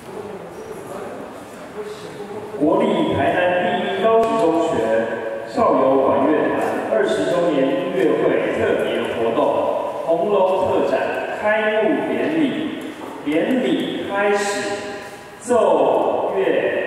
国立台南第一高职中学校友管乐团20周年音乐会特别活动红楼特展开幕典礼，典礼开始，奏乐。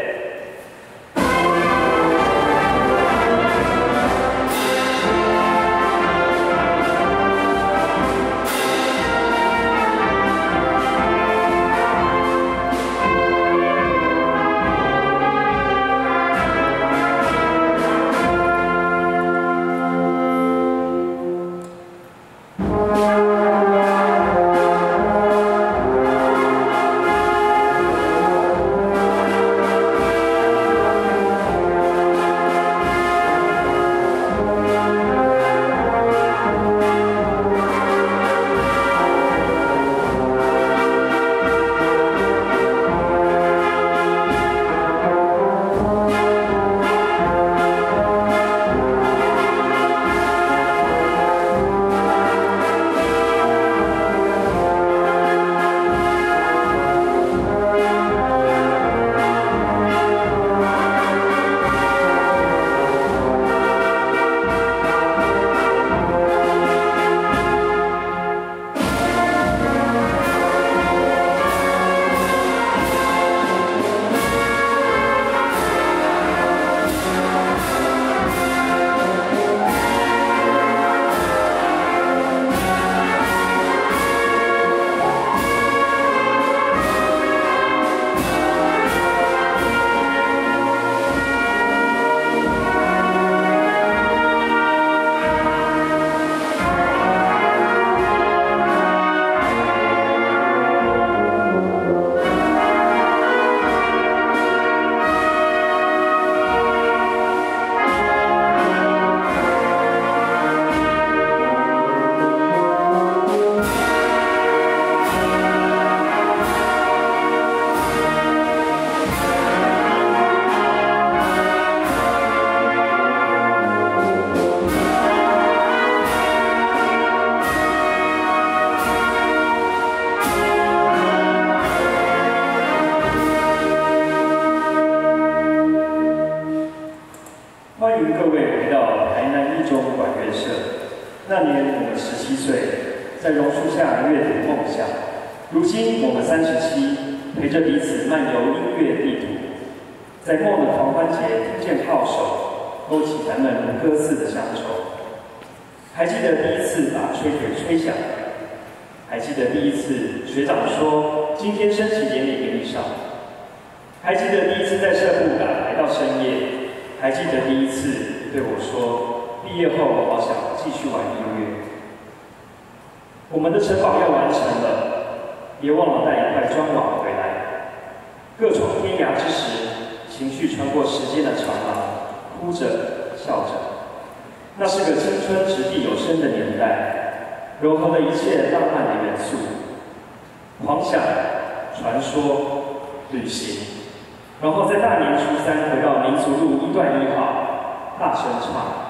欢迎各位回到台南一中管乐社。那年我们17岁，在榕树下阅读梦想。如今我们37，陪着彼此漫游音乐地图，在梦的狂欢节听见号手，勾起咱们如歌似的乡愁。还记得第一次把吹腿吹响，还记得第一次学长说今天升旗典礼给你上，还记得第一次在社部赶来到深夜。 还记得第一次对我说，毕业后我好想继续玩音乐。我们的城堡要完成了，别忘了带一块砖瓦回来。各闯天涯之时，情绪穿过时间的长廊，哭着笑着。那是个青春掷地有声的年代，融合了一切浪漫的元素，狂想、传说、旅行。 然后在大年初3回到民族路1段1号，大声唱。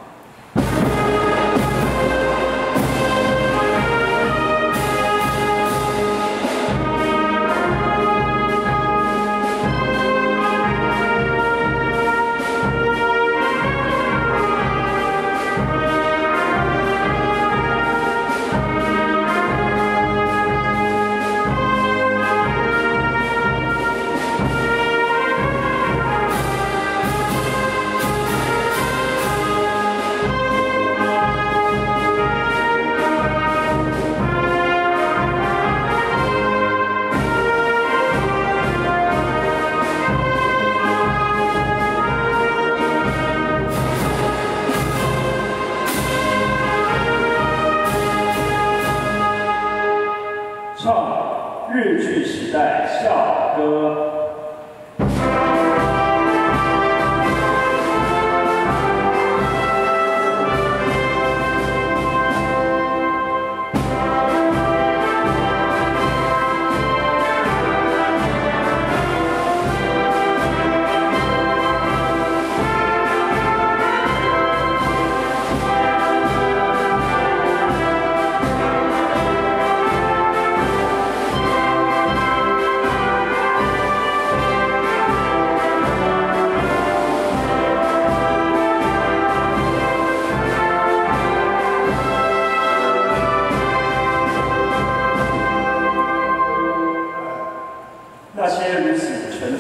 唱日据时代校歌。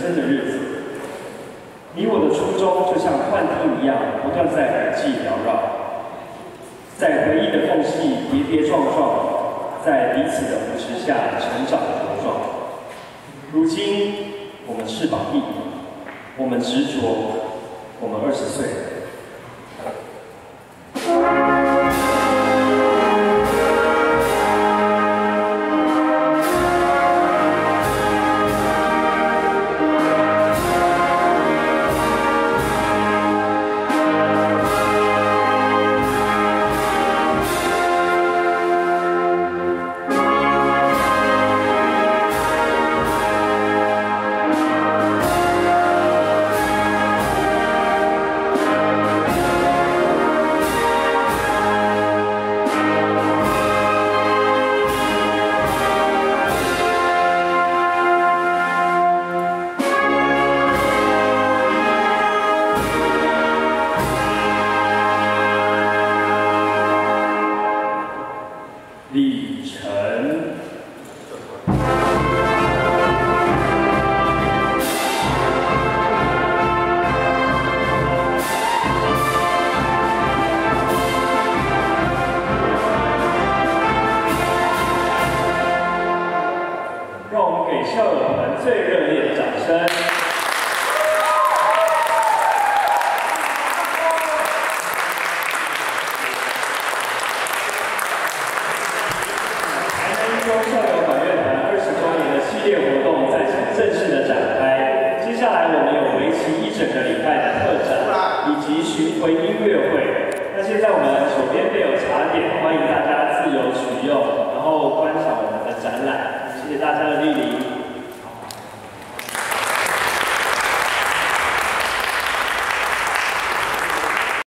增的日子。你我的初衷就像幻听一样，不断在耳际缭绕，在回忆的缝隙跌跌撞撞，在彼此的扶持下成长茁壮。如今，我们翅膀硬，我们执着，我们20岁了。里程。让我们给校友们最热烈的掌声。校友管乐团20周年的系列活动在此正式的展开。接下来我们有为期1整个礼拜的特展，以及巡回音乐会。那现在我们手边备有茶点，欢迎大家